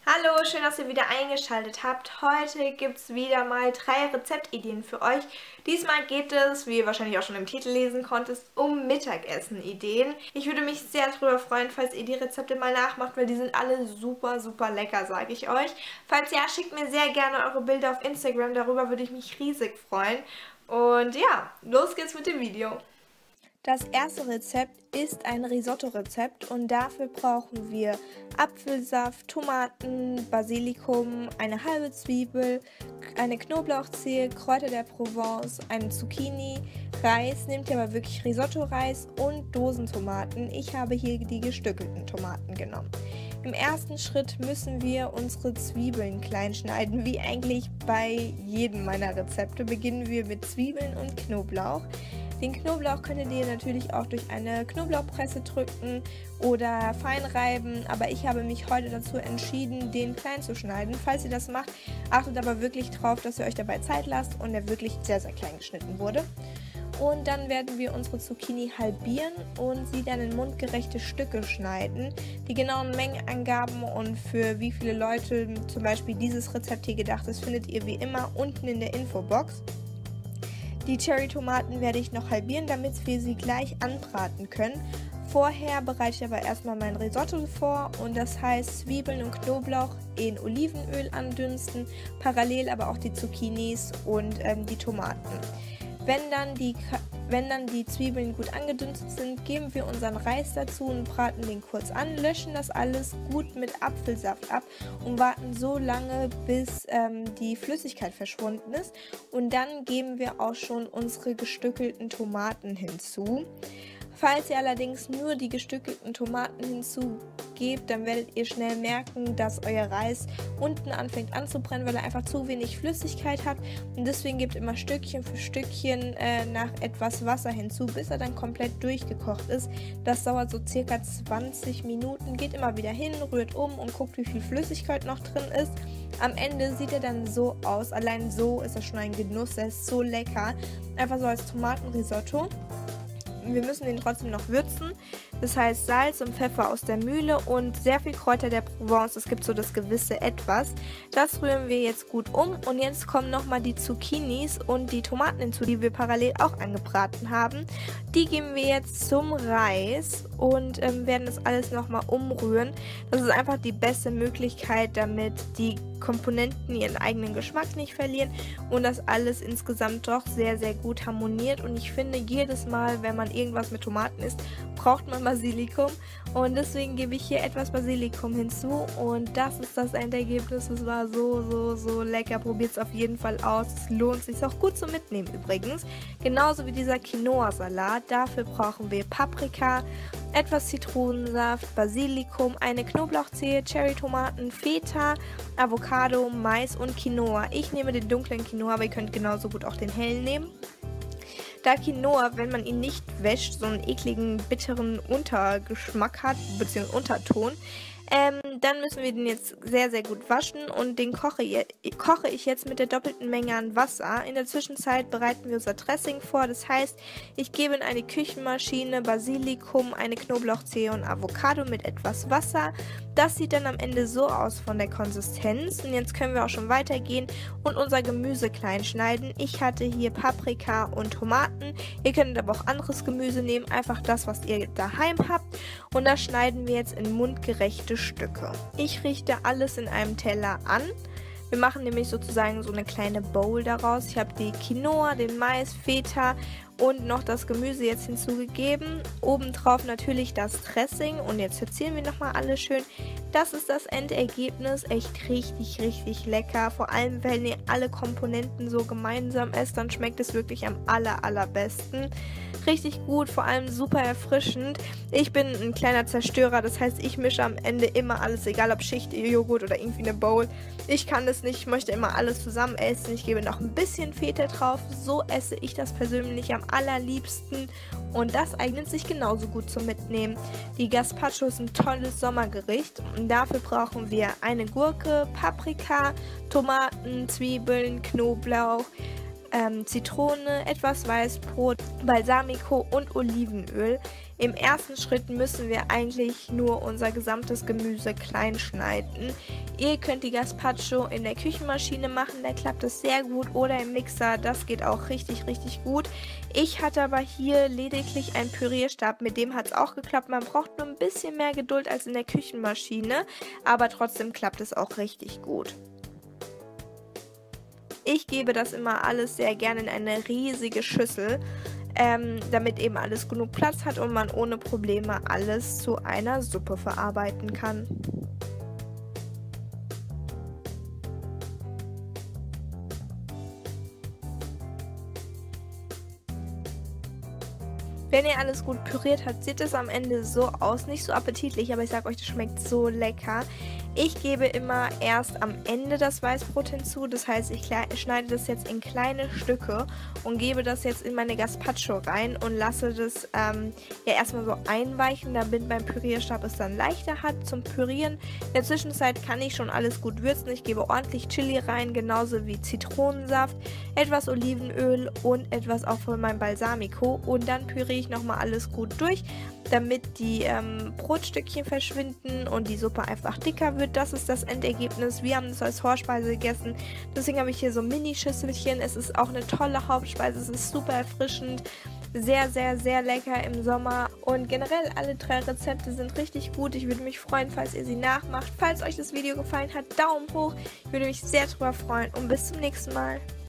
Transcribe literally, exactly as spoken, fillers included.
Hallo, schön, dass ihr wieder eingeschaltet habt. Heute gibt es wieder mal drei Rezeptideen für euch. Diesmal geht es, wie ihr wahrscheinlich auch schon im Titel lesen konntest, um Mittagessen-Ideen. Ich würde mich sehr darüber freuen, falls ihr die Rezepte mal nachmacht, weil die sind alle super, super lecker, sage ich euch. Falls ja, schickt mir sehr gerne eure Bilder auf Instagram, darüber würde ich mich riesig freuen. Und ja, los geht's mit dem Video. Das erste Rezept ist ein Risotto-Rezept und dafür brauchen wir Apfelsaft, Tomaten, Basilikum, eine halbe Zwiebel, eine Knoblauchzehe, Kräuter der Provence, eine Zucchini, Reis, nehmt ihr aber wirklich Risotto-Reis und Dosentomaten. Ich habe hier die gestückelten Tomaten genommen. Im ersten Schritt müssen wir unsere Zwiebeln klein schneiden, wie eigentlich bei jedem meiner Rezepte beginnen wir mit Zwiebeln und Knoblauch. Den Knoblauch könntet ihr natürlich auch durch eine Knoblauchpresse drücken oder fein reiben, aber ich habe mich heute dazu entschieden, den klein zu schneiden. Falls ihr das macht, achtet aber wirklich drauf, dass ihr euch dabei Zeit lasst und er wirklich sehr, sehr klein geschnitten wurde. Und dann werden wir unsere Zucchini halbieren und sie dann in mundgerechte Stücke schneiden. Die genauen Mengenangaben und für wie viele Leute zum Beispiel dieses Rezept hier gedacht ist, findet ihr wie immer unten in der Infobox. Die Cherry-Tomaten werde ich noch halbieren, damit wir sie gleich anbraten können. Vorher bereite ich aber erstmal mein Risotto vor und das heißt Zwiebeln und Knoblauch in Olivenöl andünsten, parallel aber auch die Zucchinis und ähm, die Tomaten. Wenn dann, die, wenn dann die Zwiebeln gut angedünstet sind, geben wir unseren Reis dazu und braten den kurz an, löschen das alles gut mit Apfelsaft ab und warten so lange, bis ähm, die Flüssigkeit verschwunden ist. Und dann geben wir auch schon unsere gestückelten Tomaten hinzu. Falls ihr allerdings nur die gestückelten Tomaten hinzugebt, dann werdet ihr schnell merken, dass euer Reis unten anfängt anzubrennen, weil er einfach zu wenig Flüssigkeit hat. Und deswegen gebt immer Stückchen für Stückchen äh, nach etwas Wasser hinzu, bis er dann komplett durchgekocht ist. Das dauert so circa zwanzig Minuten. Geht immer wieder hin, rührt um und guckt, wie viel Flüssigkeit noch drin ist. Am Ende sieht er dann so aus. Allein so ist er schon ein Genuss. Er ist so lecker. Einfach so als Tomatenrisotto. Wir müssen den trotzdem noch würzen, das heißt Salz und Pfeffer aus der Mühle und sehr viel Kräuter der Provence, es gibt so das gewisse Etwas. Das rühren wir jetzt gut um und jetzt kommen nochmal die Zucchinis und die Tomaten hinzu, die wir parallel auch angebraten haben. Die geben wir jetzt zum Reis und ähm, werden das alles nochmal umrühren. Das ist einfach die beste Möglichkeit, damit die Komponenten ihren eigenen Geschmack nicht verlieren und das alles insgesamt doch sehr, sehr gut harmoniert. Und ich finde, jedes Mal, wenn man irgendwas mit Tomaten isst, braucht man Basilikum und deswegen gebe ich hier etwas Basilikum hinzu und das ist das Endergebnis. Es war so, so, so lecker. Probiert es auf jeden Fall aus. Es lohnt sich. Ist auch gut zum Mitnehmen übrigens. Genauso wie dieser Quinoa-Salat. Dafür brauchen wir Paprika, etwas Zitronensaft, Basilikum, eine Knoblauchzehe, Cherrytomaten, Feta, Avocado, Mais und Quinoa. Ich nehme den dunklen Quinoa, aber ihr könnt genauso gut auch den hellen nehmen. Da Quinoa, wenn man ihn nicht wäscht, so einen ekligen, bitteren Untergeschmack hat, beziehungsweise Unterton, ähm, dann müssen wir den jetzt sehr, sehr gut waschen und den koche, koche ich jetzt mit der doppelten Menge an Wasser. In der Zwischenzeit bereiten wir unser Dressing vor, das heißt, ich gebe in eine Küchenmaschine Basilikum, eine Knoblauchzehe und Avocado mit etwas Wasser. Das sieht dann am Ende so aus von der Konsistenz und jetzt können wir auch schon weitergehen und unser Gemüse klein schneiden. Ich hatte hier Paprika und Tomaten, ihr könnt aber auch anderes Gemüse nehmen, einfach das, was ihr daheim habt und das schneiden wir jetzt in mundgerechte Stücke. Ich richte alles in einem Teller an. Wir machen nämlich sozusagen so eine kleine Bowl daraus. Ich habe die Quinoa, den Mais, Feta und noch das Gemüse jetzt hinzugegeben. Obendrauf natürlich das Dressing und jetzt verzieren wir nochmal alles schön. Das ist das Endergebnis. Echt richtig, richtig lecker. Vor allem, wenn ihr alle Komponenten so gemeinsam esst, dann schmeckt es wirklich am aller, allerbesten. Richtig gut, vor allem super erfrischend. Ich bin ein kleiner Zerstörer, das heißt, ich mische am Ende immer alles, egal ob Schicht, Joghurt oder irgendwie eine Bowl. Ich kann das nicht, ich möchte immer alles zusammen essen. Ich gebe noch ein bisschen Feta drauf. So esse ich das persönlich am allerliebsten und das eignet sich genauso gut zum Mitnehmen. Die Gazpacho ist ein tolles Sommergericht und dafür brauchen wir eine Gurke, Paprika, Tomaten, Zwiebeln, Knoblauch, ähm, Zitrone, etwas Weißbrot, Balsamico und Olivenöl. Im ersten Schritt müssen wir eigentlich nur unser gesamtes Gemüse klein schneiden. Ihr könnt die Gazpacho in der Küchenmaschine machen, da klappt es sehr gut, oder im Mixer, das geht auch richtig, richtig gut. Ich hatte aber hier lediglich einen Pürierstab, mit dem hat es auch geklappt. Man braucht nur ein bisschen mehr Geduld als in der Küchenmaschine, aber trotzdem klappt es auch richtig gut. Ich gebe das immer alles sehr gerne in eine riesige Schüssel, ähm, damit eben alles genug Platz hat und man ohne Probleme alles zu einer Suppe verarbeiten kann. Wenn ihr alles gut püriert habt, sieht es am Ende so aus. Nicht so appetitlich, aber ich sage euch, das schmeckt so lecker. Ich gebe immer erst am Ende das Weißbrot hinzu. Das heißt, ich schneide das jetzt in kleine Stücke und gebe das jetzt in meine Gazpacho rein und lasse das ähm, ja erstmal so einweichen, damit mein Pürierstab es dann leichter hat zum Pürieren. In der Zwischenzeit kann ich schon alles gut würzen. Ich gebe ordentlich Chili rein, genauso wie Zitronensaft, etwas Olivenöl und etwas auch von meinem Balsamico. Und dann püriere ich nochmal alles gut durch, damit die ähm, Brotstückchen verschwinden und die Suppe einfach dicker wird. Das ist das Endergebnis. Wir haben das als Vorspeise gegessen. Deswegen habe ich hier so Mini-Schüsselchen. Es ist auch eine tolle Hauptspeise. Es ist super erfrischend. Sehr, sehr, sehr lecker im Sommer. Und generell alle drei Rezepte sind richtig gut. Ich würde mich freuen, falls ihr sie nachmacht. Falls euch das Video gefallen hat, Daumen hoch. Ich würde mich sehr drüber freuen. Und bis zum nächsten Mal.